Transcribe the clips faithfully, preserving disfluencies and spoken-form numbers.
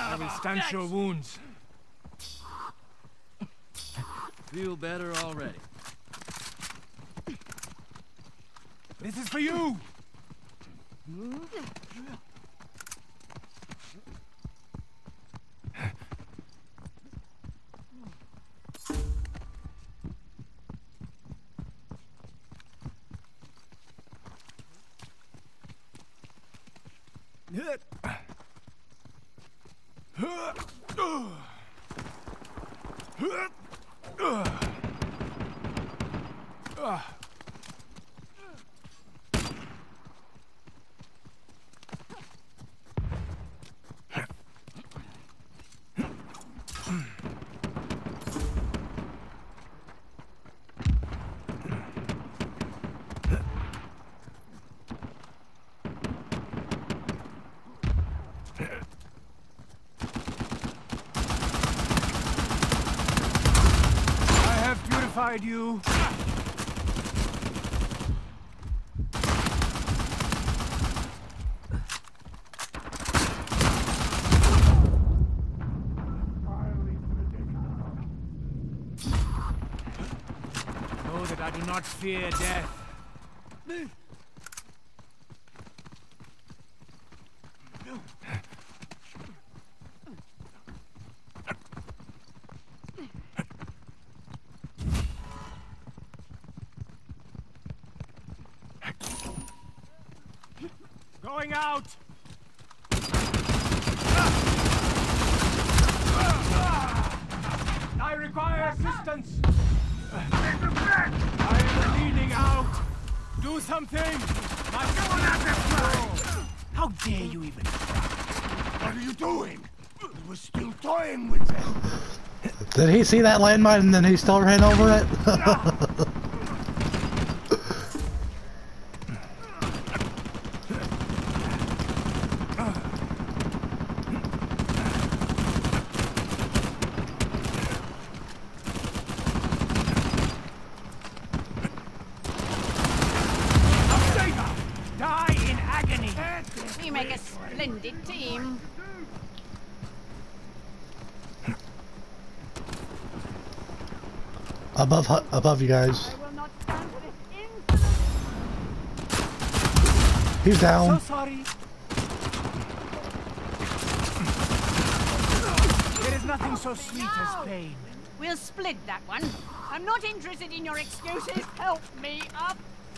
I will stanch your wounds. Feel better already. This is for you! You. Know that I do not fear death. Going out! I require assistance! I am bleeding out! Do something! My How dare you even try? What are you doing? You were still toying with them! Did he see that landmine and then he still ran over it? We make a splendid team. Above, above you guys. I will not stand for this insolence. He's down. So sorry. There is nothing so sweet No. as pain. We'll split that one. I'm not interested in your excuses. Help me up.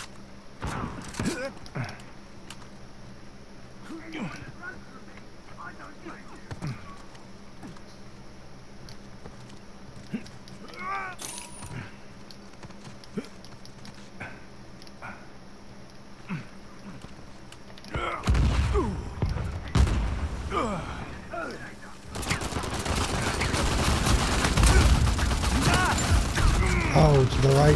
Oh, to the right.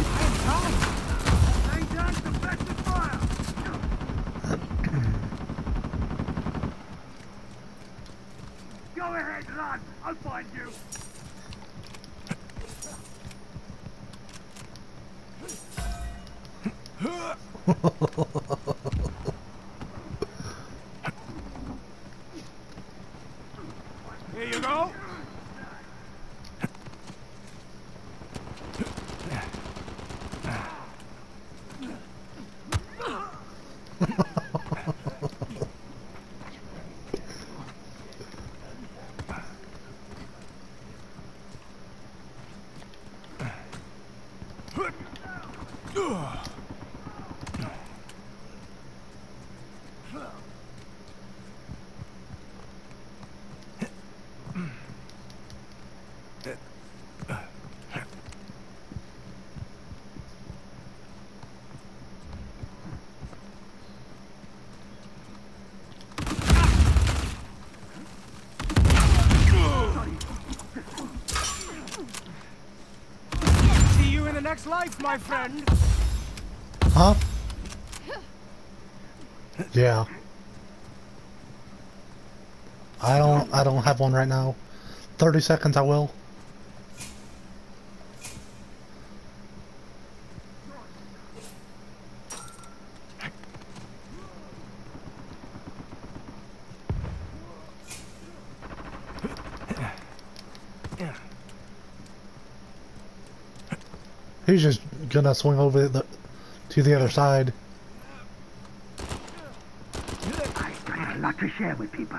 Go ahead, lad. I'll find you. Here you go. See you in the next life, my friend. Huh? Yeah. I don't I don't have one right now. thirty seconds I will. He's just gonna swing over the to the other side. I've got a lot to share with people.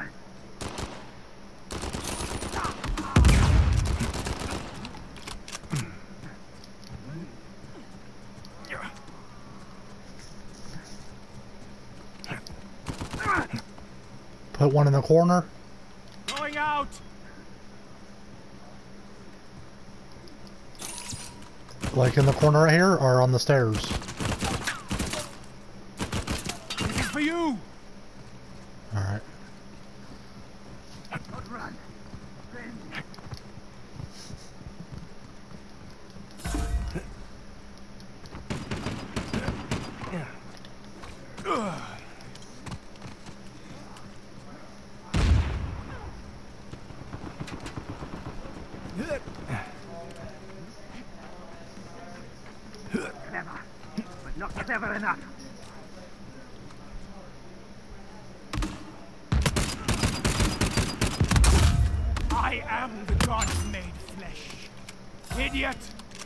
Put one in the corner. Going out. Like in the corner right here, or on the stairs? This is for you. Alright. Don't run. Then clever, but not clever enough. I am the god made flesh. Idiot.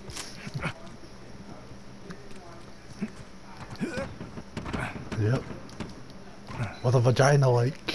Yep. With a vagina like.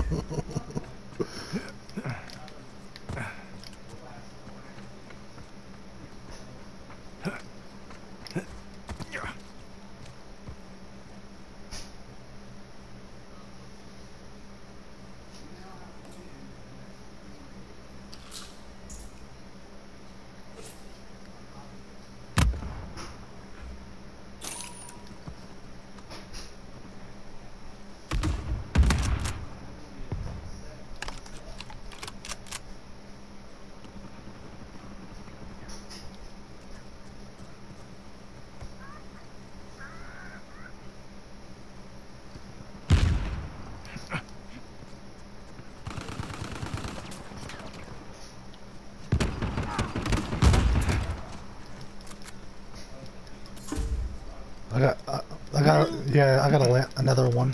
I got, I, I got, yeah, I got a la another one.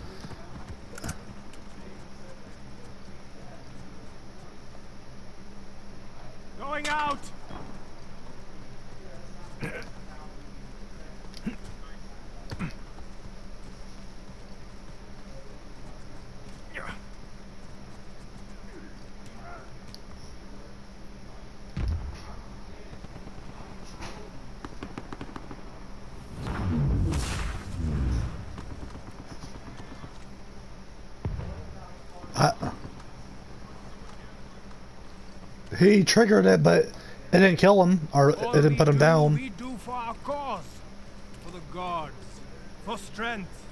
Going out. I, he triggered it, but it didn't kill him, or it All didn't we put him do, down. We do for our cause, for the gods, for strength.